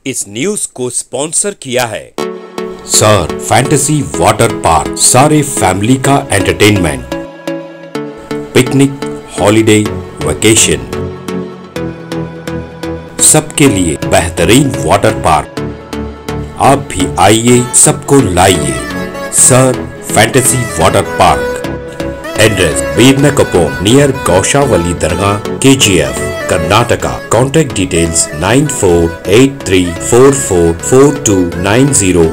इस न्यूज को स्पॉन्सर किया है सर फैंटेसी वाटर पार्क, सारे फैमिली का एंटरटेनमेंट, पिकनिक, हॉलिडे, वेकेशन, सबके लिए बेहतरीन वाटर पार्क। आप भी आइए, सबको लाइए। Sir fantasy water park, address बीरनकपो नियर गौशावली दरगाह, KGF, Karnataka. Contact details 9483444290,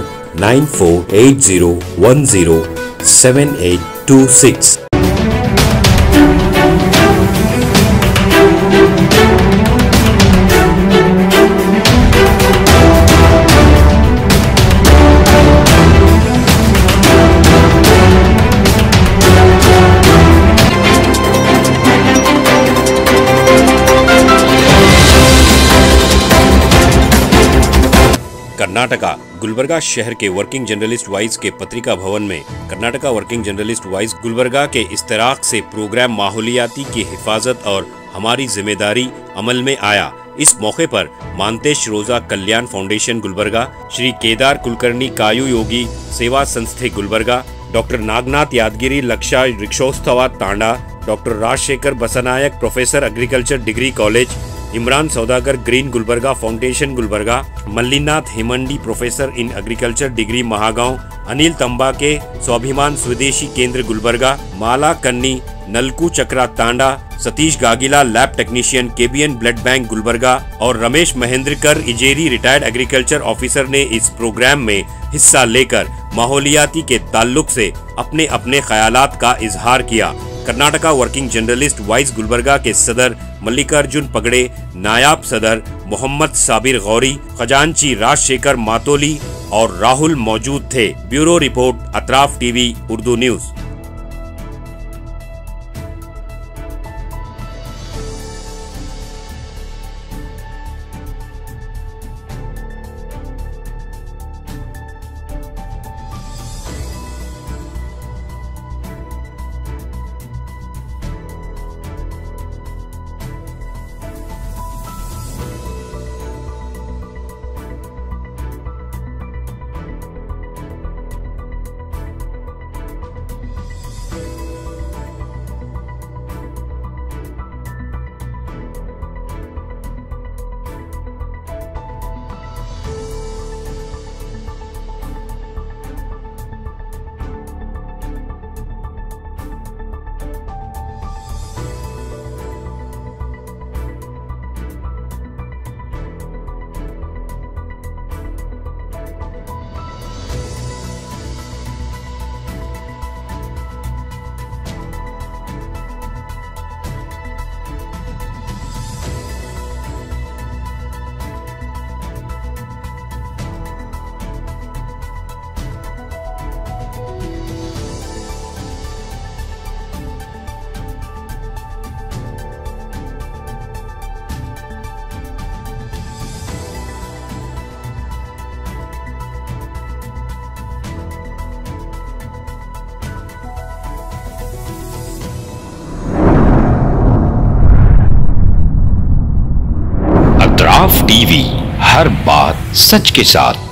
9480107826। Karnataka Gulbarga शहर के वर्किंग जर्नलिस्ट वाइज के पत्रिका भवन में Karnataka working journalist wise Gulbarga के इश्तराक से प्रोग्राम माहौलियाती की हिफाजत और हमारी जिम्मेदारी अमल में आया। इस मौके पर मानतेश रोजा कल्याण फाउंडेशन गुलबर्गा, श्री केदार कुलकर्णी कायु योगी सेवा संस्थे गुलबर्गा, डॉक्टर नागनाथ यादगिरी लक्षा रिक्षोत्सवा तांडा, doctor Rajshekhar Basnayak professor agriculture degree college, Imran Saudagar green Gulbarga foundation Gulbarga, Mallinath Hemandi professor in agriculture degree Mahagaon, Anil Tambake Swabhiman Swadeshi Kendra Gulbarga, माला कन्नी नलकू चक्रा तांडा, Satish Gagila lab technician KBN blood bank Gulbarga और Ramesh Mahendrakar Ijeri retired agriculture officer ने इस प्रोग्राम में हिस्सा लेकर माहौलियाती के ताल्लुक से अपने अपने ख्यालात का इजहार किया। Karnataka working journalist vice Gulbarga के सदर मल्लिकार्जुन पगड़े, नायाब सदर मोहम्मद साबिर गौरी, खजांची राजशेखर मातोली और राहुल मौजूद थे। Bureau report, Atraf TV Urdu news. Atraf TV, हर बात सच के साथ।